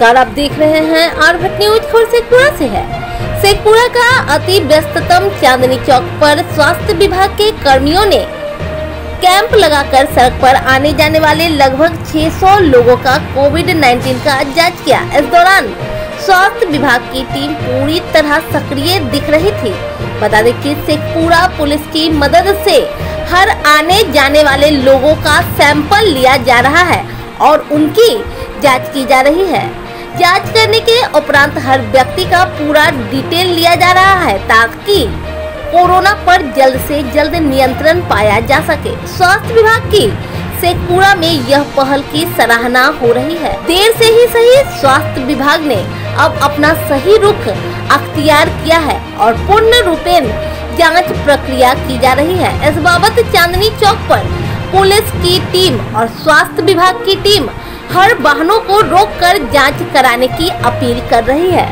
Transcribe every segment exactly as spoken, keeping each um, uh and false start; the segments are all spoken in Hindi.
नमस्कार, आप देख रहे हैं आरभट न्यूज। खबर शेखपुरा से है। शेखपुरा का अति व्यस्ततम चांदनी चौक पर स्वास्थ्य विभाग के कर्मियों ने कैंप लगाकर सड़क पर आने जाने वाले लगभग छह सौ लोगों का कोविड उन्नीस का जांच किया। इस दौरान स्वास्थ्य विभाग की टीम पूरी तरह सक्रिय दिख रही थी। बता दें कि शेखपुरा पुलिस की मदद से हर आने जाने वाले लोगों का सैंपल लिया जा रहा है और उनकी जांच की जा रही है। जांच करने के उपरांत हर व्यक्ति का पूरा डिटेल लिया जा रहा है ताकि कोरोना पर जल्द से जल्द नियंत्रण पाया जा सके। स्वास्थ्य विभाग की शेखपुरा में यह पहल की सराहना हो रही है। देर से ही सही, स्वास्थ्य विभाग ने अब अपना सही रुख अख्तियार किया है और पूर्ण रूपेण जांच प्रक्रिया की जा रही है। इस बाबत चांदनी चौक पर पुलिस की टीम और स्वास्थ्य विभाग की टीम हर वाहनों को रोककर जांच कराने की अपील कर रही है।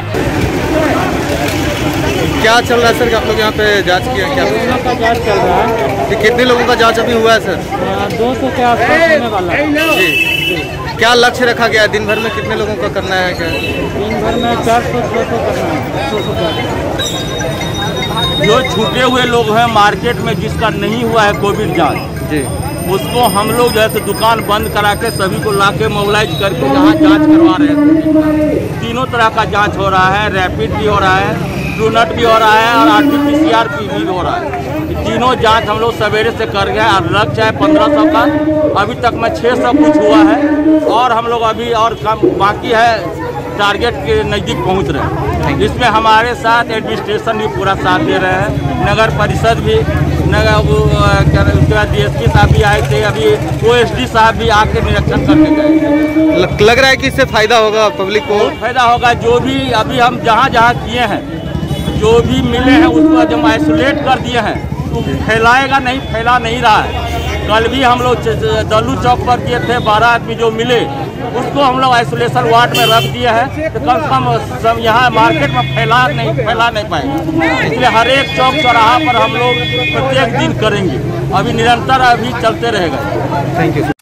क्या चल रहा है सर? आप लोग यहाँ पे जांच किया? क्या कोरोना का जांच चल रहा है। कितने लोगों का जांच अभी हुआ है सर? दो सौ के आसपास होने वाला है। जी, क्या लक्ष्य रखा गया है? दिन भर में कितने लोगों का करना है? क्या दिन भर में चार सौ छः सौ करना है। सौ जो छूटे हुए लोग हैं मार्केट में, जिसका नहीं हुआ है कोविड जांच जी, उसको हम लोग जैसे दुकान बंद करा के सभी को लाके मोबिलाइज करके जहाँ जांच करवा रहे हैं। तीनों तरह का जांच हो रहा है, रैपिड भी हो रहा है, ट्रूनेट भी हो रहा है और R T P C R भी हो रहा है। तीनों जांच हम लोग सवेरे से कर गए और लक्ष्य है पंद्रह सौ का। अभी तक में छः सौ कुछ हुआ है और हम लोग अभी और कम बाकी है, टारगेट के नज़दीक पहुंच रहे हैं। इसमें हमारे साथ एडमिनिस्ट्रेशन भी पूरा साथ दे रहे हैं, नगर परिषद भी, नगर वो क्या उसके बाद डी एस पी साहब भी आए थे, अभी ओ एस डी साहब भी आके निरीक्षण करके गए। लग, लग रहा है कि इससे फायदा होगा पब्लिक को? बहुत फायदा होगा। जो भी अभी हम जहाँ जहाँ किए हैं, जो भी मिले हैं उसको जब आइसोलेट कर दिए हैं तो फैलाएगा नहीं, फैला नहीं रहा है। कल भी हम लोग दल्लू चौक पर किए थे, बारह आदमी जो मिले उसको हम लोग आइसोलेशन वार्ड में रख दिए हैं तो कम से कम यहाँ मार्केट में फैला नहीं फैला नहीं पाएगा। इसलिए हर एक चौक चौराहा पर हम लोग प्रत्येक दिन करेंगे। अभी निरंतर अभी चलते रहेगा। Thank you.